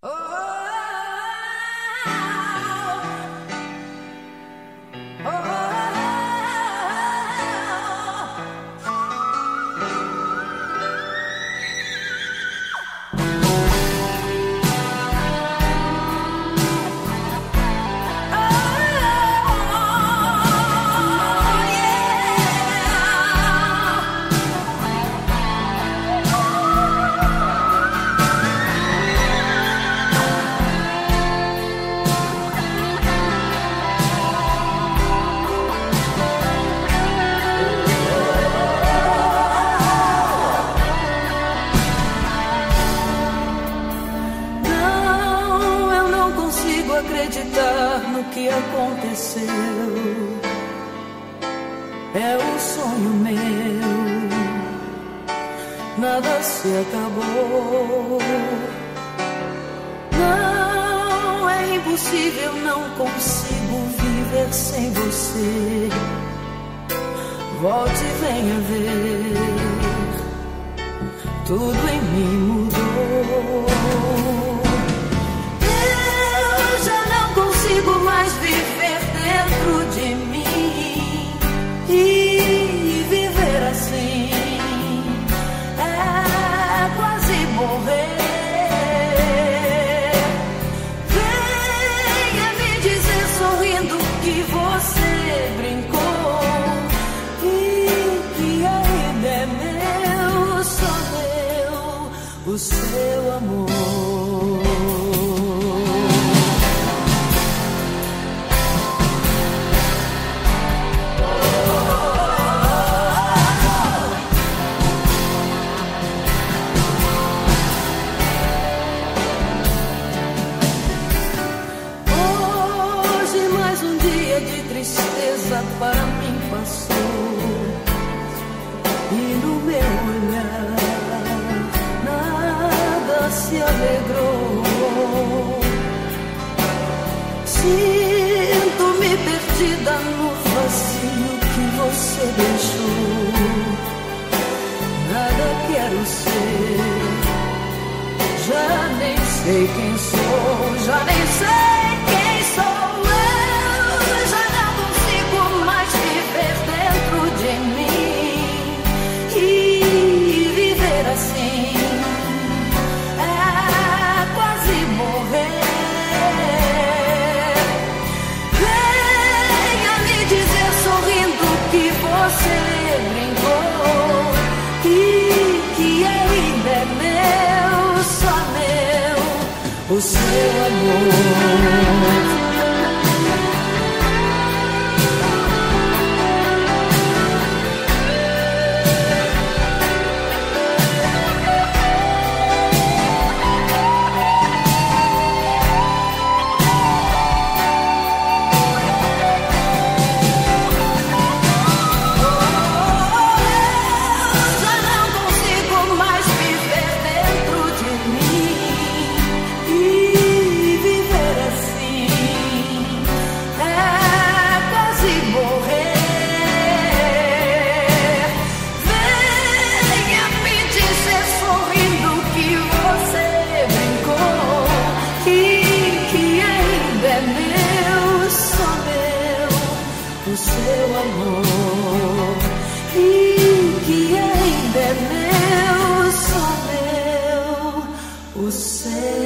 Acreditar no que aconteceu é um sonho meu, nada se acabou. Não, é impossível, não consigo viver sem você. Volte e venha ver, tudo em mim mudou. Consigo mais viver dentro de mim e viver assim é quase morrer. Venha me dizer sorrindo que você brincou e que ainda é meu, só meu, o seu amor. Para mim passou e no meu olhar nada se alegrou. Sinto-me perdida no vazio que você deixou. Nada quero ser, já nem sei quem sou, já nem sei quem sou. Assim é quase morrer. Venha me dizer sorrindo que você brincou e que ainda é meu, só meu, o seu amor. O seu amor e que ainda é meu, só meu, o seu